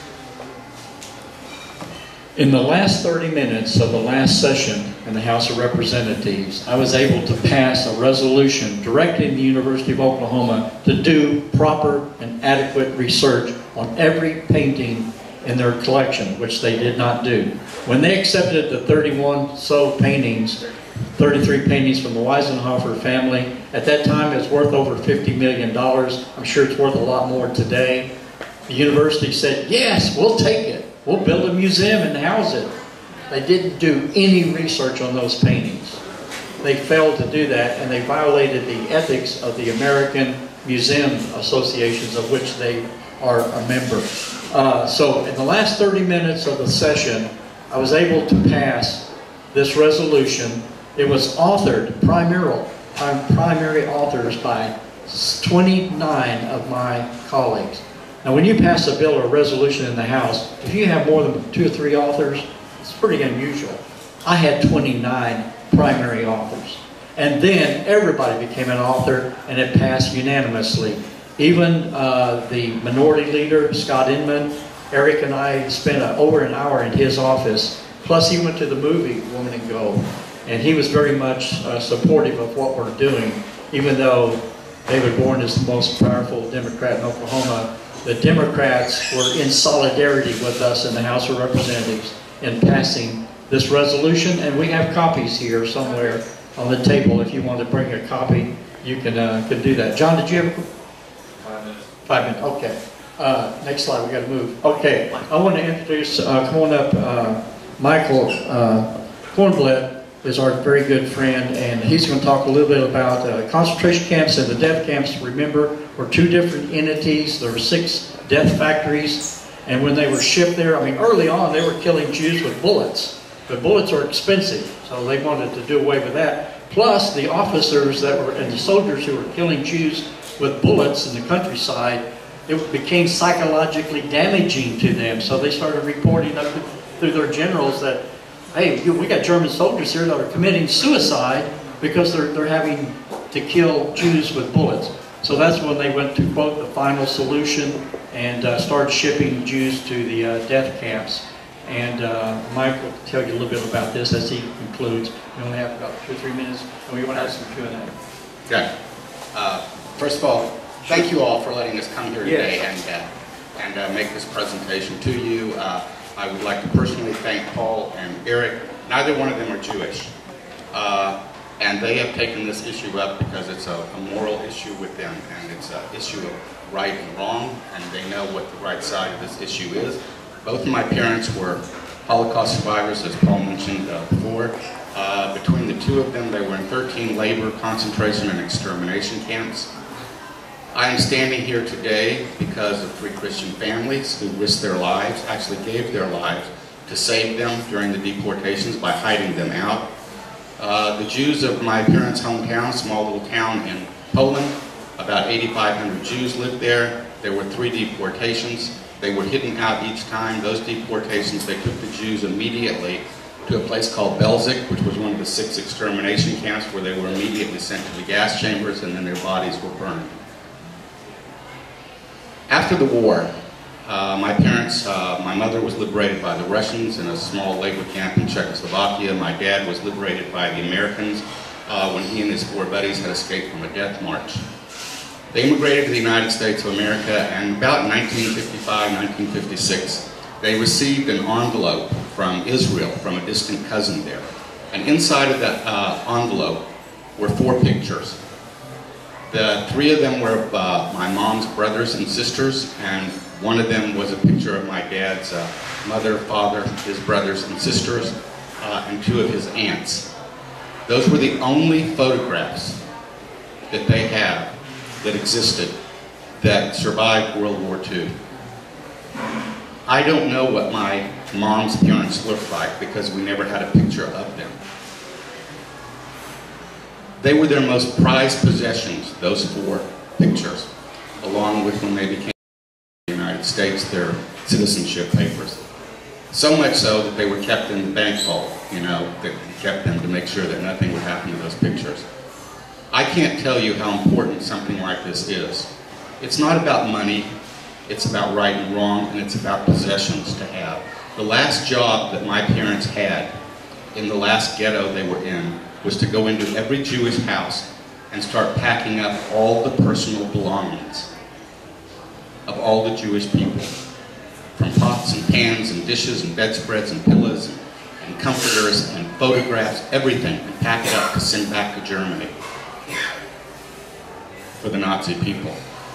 In the last thirty minutes of the last session in the House of Representatives, I was able to pass a resolution directing the University of Oklahoma to do proper and adequate research on every painting in their collection, which they did not do. When they accepted the thirty-one so paintings, thirty-three paintings from the Wesselhoft family. At that time, it was worth over fifty million dollars. I'm sure it's worth a lot more today. The university said, yes, we'll take it. We'll build a museum and house it. They didn't do any research on those paintings. They failed to do that, and they violated the ethics of the American Museum Associations, of which they are a member. Uh, so in the last thirty minutes of the session, I was able to pass this resolution. It was authored, primary, primary authors by twenty-nine of my colleagues. Now when you pass a bill or a resolution in the House, if you have more than two or three authors, it's pretty unusual. I had twenty-nine primary authors. And then everybody became an author, and it passed unanimously. Even uh, the minority leader, Scott Inman, Eric and I spent a, over an hour in his office. Plus he went to the movie Woman in Gold. And he was very much uh, supportive of what we're doing, even though David Bourne is the most powerful Democrat in Oklahoma. The Democrats were in solidarity with us in the House of Representatives in passing this resolution, and we have copies here somewhere on the table. If you want to bring a copy, you can, uh, can do that. John, did you have a... Five minutes. Five minutes, okay. Uh, next slide, we got to move. Okay, I want to introduce, uh, come on up, uh, Michael uh, Korenblit is our very good friend, and he's going to talk a little bit about uh, concentration camps and the death camps. Remember, were two different entities. There were six death factories, and when they were shipped there, I mean, early on, they were killing Jews with bullets. But bullets are expensive, so they wanted to do away with that. Plus, the officers that were, and the soldiers who were killing Jews with bullets in the countryside, it became psychologically damaging to them. So they started reporting up through their generals that, hey, we got German soldiers here that are committing suicide because they're, they're having to kill Jews with bullets. So that's when they went to, quote, the final solution and uh, started shipping Jews to the uh, death camps. And uh, Mike will tell you a little bit about this as he concludes. We only have about two or three minutes, and we want to have some Q and A. Okay. Uh, first of all, thank you all for letting us come here today yes. and, uh, and uh, make this presentation to you. Uh, I would like to personally thank Paul and Eric. Neither one of them are Jewish. Uh, and they have taken this issue up because it's a, a moral issue with them, and it's an issue of right and wrong, and they know what the right side of this issue is. Both of my parents were Holocaust survivors, as Paul mentioned uh, before. Uh, between the two of them, they were in thirteen labor, concentration, and extermination camps. I am standing here today because of three Christian families who risked their lives, actually gave their lives, to save them during the deportations by hiding them out. Uh, the Jews of my parents' hometown, small little town in Poland, about eighty-five hundred Jews lived there. There were three deportations. They were hidden out each time. Those deportations, they took the Jews immediately to a place called Belzec, which was one of the six extermination camps, where they were immediately sent to the gas chambers, and then their bodies were burned. After the war, uh, my parents, uh, my mother was liberated by the Russians in a small labor camp in Czechoslovakia. My dad was liberated by the Americans uh, when he and his four buddies had escaped from a death march. They immigrated to the United States of America, and about nineteen fifty-five, nineteen fifty-six, they received an envelope from Israel, from a distant cousin there. And inside of that uh, envelope were four pictures. The three of them were uh, my mom's brothers and sisters, and one of them was a picture of my dad's uh, mother, father, his brothers and sisters, uh, and two of his aunts. Those were the only photographs that they have that existed that survived World War Two. I don't know what my mom's parents looked like because we never had a picture of them. They were their most prized possessions, those four pictures, along with when they became the United States, their citizenship papers. So much so that they were kept in the bank vault, you know, that kept them to make sure that nothing would happen to those pictures. I can't tell you how important something like this is. It's not about money, it's about right and wrong, and it's about possessions to have. The last job that my parents had in the last ghetto they were in was to go into every Jewish house and start packing up all the personal belongings of all the Jewish people, from pots and pans and dishes and bedspreads and pillows and comforters and photographs, everything, and pack it up to send back to Germany for the Nazi people.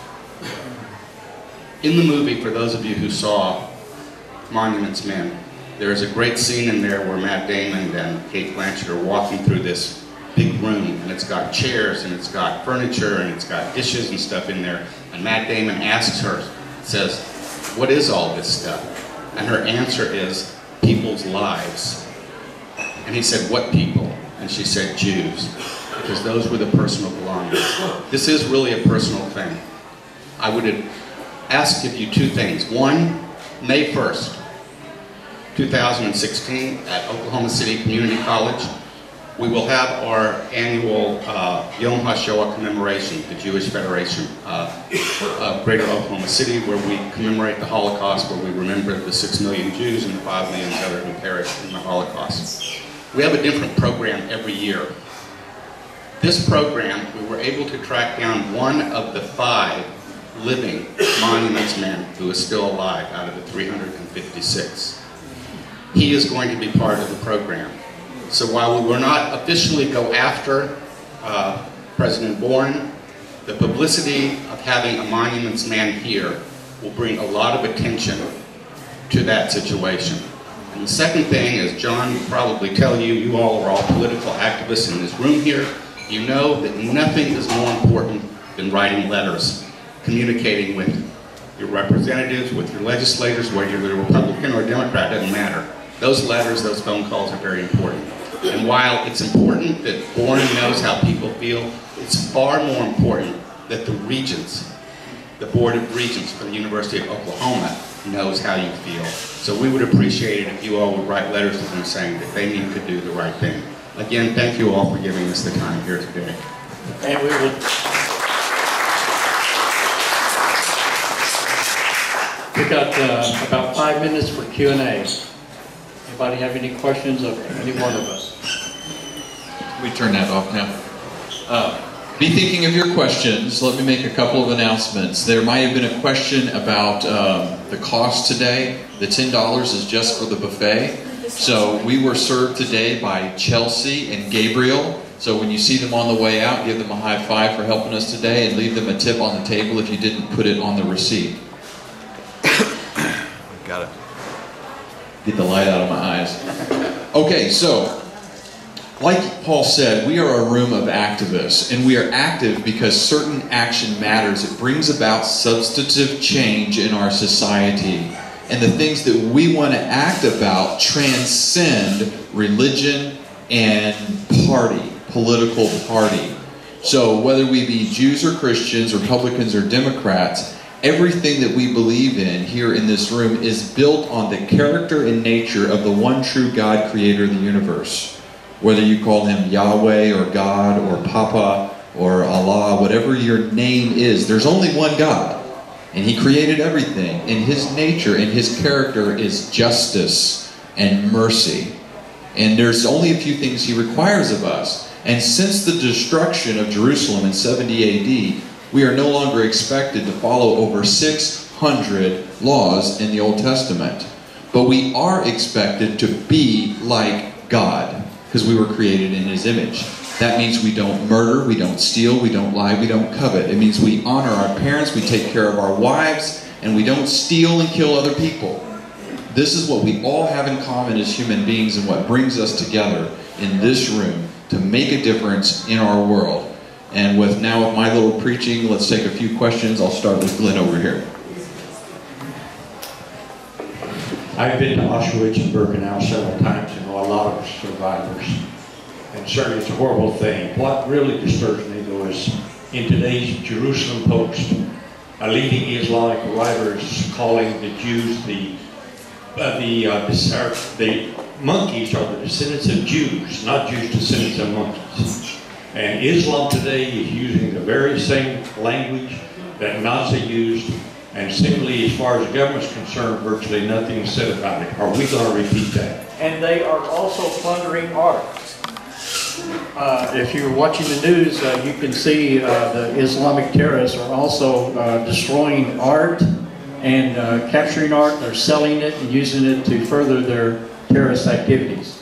In the movie, for those of you who saw Monuments Men, there is a great scene in there where Matt Damon and Kate Blanchett are walking through this big room, and it's got chairs, and it's got furniture, and it's got dishes and stuff in there, and Matt Damon asks her, says, "What is all this stuff?" And her answer is, "People's lives." And he said, "What people?" And she said, "Jews," because those were the personal belongings. This is really a personal thing. I would ask of you two things. One, May first, two thousand sixteen, at Oklahoma City Community College, we will have our annual uh, Yom HaShoah commemoration, the Jewish Federation uh, of Greater Oklahoma City, where we commemorate the Holocaust, where we remember the six million Jews and the five million other who perished in the Holocaust. We have a different program every year. This program, we were able to track down one of the five living Monuments Men who is still alive out of the three hundred fifty-six. He is going to be part of the program. So while we will not officially go after uh, President Bourne, the publicity of having a Monuments Man here will bring a lot of attention to that situation. And the second thing, as John will probably tell you, you all are all political activists in this room here, you know that nothing is more important than writing letters, communicating with your representatives, with your legislators, whether you're a Republican or a Democrat, doesn't matter. Those letters, those phone calls are very important. And while it's important that Bourne knows how people feel, it's far more important that the regents, the Board of Regents for the University of Oklahoma, knows how you feel. So we would appreciate it if you all would write letters to them saying that they need to do the right thing. Again, thank you all for giving us the time here today. And we will. We've got uh, about five minutes for Q and A. Anybody have any questions of any one of us? We turn that off now. Uh, be thinking of your questions. Let me make a couple of announcements. There might have been a question about um, the cost today. The ten dollars is just for the buffet. So we were served today by Chelsea and Gabriel. So when you see them on the way out, give them a high five for helping us today and leave them a tip on the table if you didn't put it on the receipt. Got it. Get the light out of my eyes. Okay, so like Paul said, we are a room of activists, and we are active because certain action matters. It brings about substantive change in our society. And the things that we want to act about transcend religion and party, political party. So whether we be Jews or Christians, Republicans or Democrats, everything that we believe in here in this room is built on the character and nature of the one true God, creator of the universe. Whether you call him Yahweh or God or Papa or Allah, whatever your name is, there's only one God. And he created everything. And his nature and his character is justice and mercy. And there's only a few things he requires of us. And since the destruction of Jerusalem in seventy A D, we are no longer expected to follow over six hundred laws in the Old Testament. But we are expected to be like God, because we were created in his image. That means we don't murder, we don't steal, we don't lie, we don't covet. It means we honor our parents, we take care of our wives, and we don't steal and kill other people. This is what we all have in common as human beings and what brings us together in this room to make a difference in our world. And with now with my little preaching, let's take a few questions. I'll start with Glenn over here. I've been to Auschwitz and Birkenau several times and know a lot of survivors. And certainly it's a horrible thing. What really disturbs me though is in today's Jerusalem Post, a leading Islamic writer is calling the Jews the uh, the uh, the monkeys are the descendants of Jews, not Jews descendants of monkeys. And Islam today is using the very same language that Nazi used, and simply as far as the government's concerned, virtually nothing is said about it. Are we going to repeat that? And they are also plundering art. Uh, if you're watching the news, uh, you can see uh, the Islamic terrorists are also uh, destroying art and uh, capturing art. They're selling it and using it to further their terrorist activities.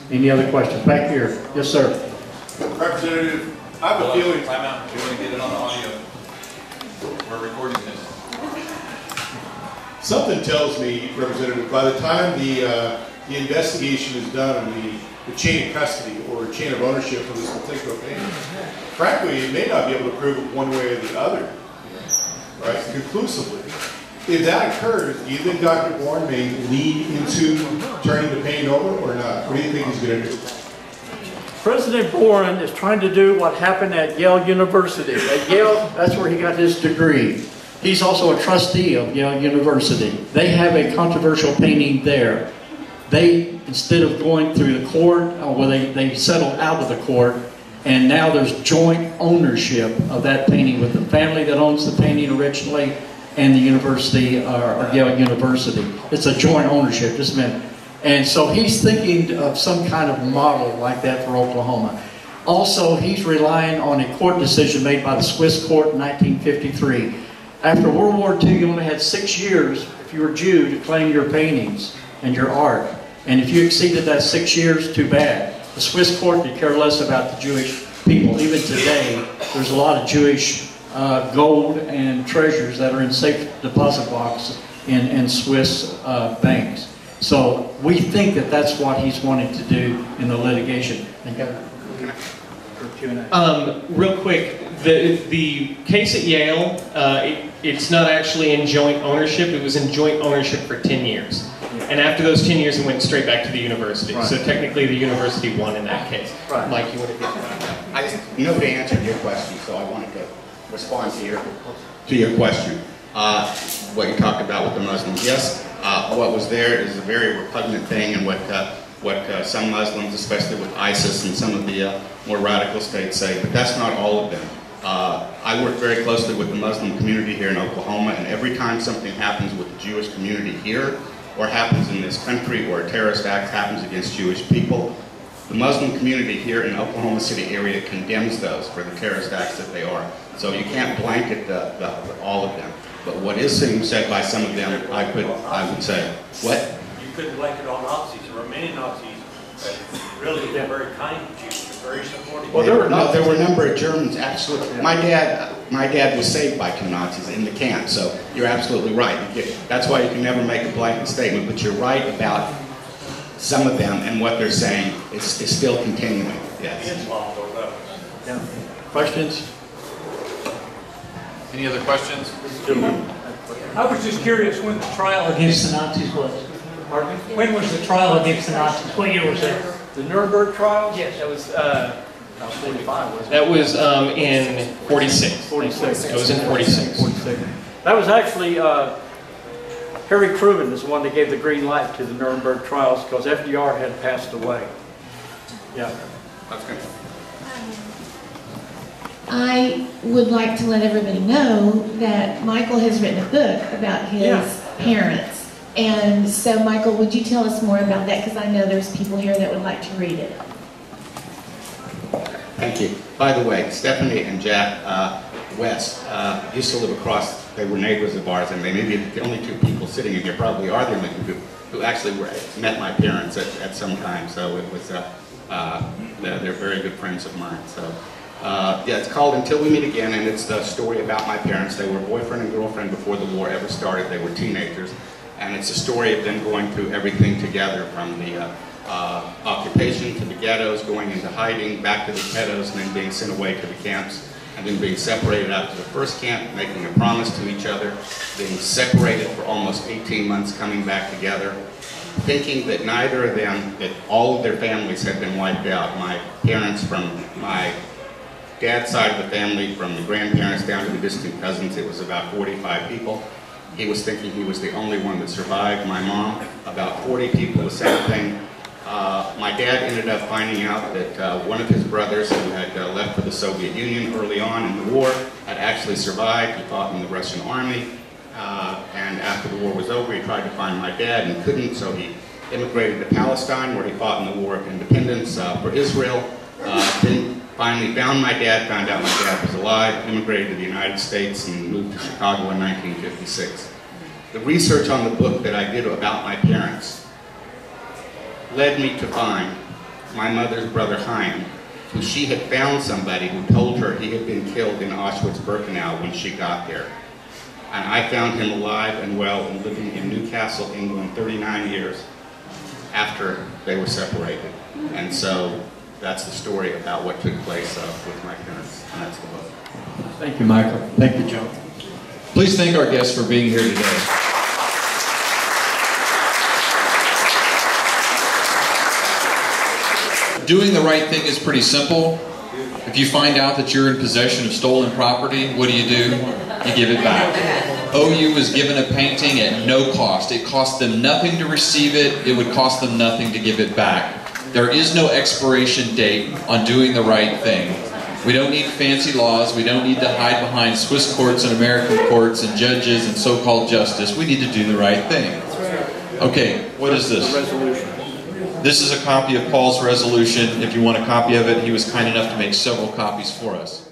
Any other questions? Back here. Yes, sir. Representative, I have a feeling. Time out. You want to get it on the audio? We're recording this. Something tells me, Representative, by the time the uh, the investigation is done and the, the chain of custody or chain of ownership for this particular payment, frankly, it may not be able to prove it one way or the other, right, conclusively. If that occurs, do you think Doctor Bourne may lead into turning the pain over or not? What do you think he's going to do? President Bourne is trying to do what happened at Yale University. At Yale, that's where he got his degree. He's also a trustee of Yale University. They have a controversial painting there. They, instead of going through the court, uh, well, they, they settled out of the court, and now there's joint ownership of that painting with the family that owns the painting originally and the university, uh, or Yale University. It's a joint ownership, just a minute. And so he's thinking of some kind of model like that for Oklahoma. Also, he's relying on a court decision made by the Swiss court in nineteen fifty-three. After World War Two, you only had six years, if you were Jew, to claim your paintings and your art. And if you exceeded that six years, too bad. The Swiss court could care less about the Jewish people. Even today, there's a lot of Jewish uh, gold and treasures that are in safe deposit boxes in, in Swiss uh, banks. So we think that that's what he's wanting to do in the litigation. Um, real quick, the the case at Yale, uh, it, it's not actually in joint ownership. It was in joint ownership for ten years, and after those ten years, it went straight back to the university. Right. So technically, the university won in that case. Right. Mike, you want to get that? I just nobody answered your question, so I wanted to respond to your to your question. Uh, what you talked about with the Muslims, yes. Uh, what was there is a very repugnant thing, and what uh, what uh, some Muslims, especially with ISIS and some of the uh, more radical states, say. But that's not all of them. Uh, I work very closely with the Muslim community here in Oklahoma, and every time something happens with the Jewish community here, or happens in this country, or a terrorist act happens against Jewish people, the Muslim community here in Oklahoma City area condemns those for the terrorist acts that they are. So you can't blanket the, the, all of them. But what is being said by some of them, I could, I would say, what? You couldn't blanket all Nazis. There were many Nazis that really were very kind to Jews, very supportive. Well, there were no, there were a number of Germans. Absolutely, my dad, my dad was saved by two Nazis in the camp. So you're absolutely right. You get, that's why you can never make a blanket statement. But you're right about some of them and what they're saying is, is still continuing. Yes. Yeah. Questions? Any other questions? I was just curious when the trial against the Nazis was. Pardon? When was the trial against the Nazis? What year was that? The Nuremberg trial? Yes, that was. Uh, that was forty-five, wasn't it? That was um, in forty-six. forty-six. That was in forty-six. forty-six. That was actually uh, Harry Truman is the one that gave the green light to the Nuremberg trials because F D R had passed away. Yeah. That's good. I would like to let everybody know that Michael has written a book about his yeah. parents. And so, Michael, would you tell us more about that? Because I know there's people here that would like to read it. Thank you. By the way, Stephanie and Jack uh, West uh, used to live across, they were neighbors of ours, and they may be the only two people sitting in here, probably are the only two people who actually were, met my parents at, at some time. So it was, uh, uh, they're, they're very good friends of mine. So. Uh, yeah, it's called Until We Meet Again, and it's the story about my parents. They were boyfriend and girlfriend before the war ever started. They were teenagers, and it's a story of them going through everything together, from the uh, uh, occupation to the ghettos, going into hiding, back to the ghettos, and then being sent away to the camps, and then being separated after the first camp, making a promise to each other, being separated for almost eighteen months, coming back together, thinking that neither of them, that all of their families had been wiped out. My parents, from my dad's side of the family, from the grandparents down to the distant cousins, it was about forty-five people. He was thinking he was the only one that survived. My mom, about forty people, the same thing. Uh, my dad ended up finding out that uh, one of his brothers, who had uh, left for the Soviet Union early on in the war, had actually survived. He fought in the Russian army, uh, and after the war was over, he tried to find my dad and couldn't, so he immigrated to Palestine, where he fought in the War of Independence uh, for Israel. Uh, then finally found my dad, found out my dad was alive, immigrated to the United States, and moved to Chicago in nineteen fifty-six. The research on the book that I did about my parents led me to find my mother's brother Hein, who she had found somebody who told her he had been killed in Auschwitz-Birkenau when she got there. And I found him alive and well and living in Newcastle, England, thirty-nine years after they were separated. And so that's the story about what took place uh, with my parents, and that's the book. Thank you, Michael. Thank you, Joe. Please thank our guests for being here today. Doing the right thing is pretty simple. If you find out that you're in possession of stolen property, what do you do? You give it back. O U was given a painting at no cost. It cost them nothing to receive it. It would cost them nothing to give it back. There is no expiration date on doing the right thing. We don't need fancy laws. We don't need to hide behind Swiss courts and American courts and judges and so-called justice. We need to do the right thing. Okay, what is this? Resolution. This is a copy of Paul's resolution. If you want a copy of it, he was kind enough to make several copies for us.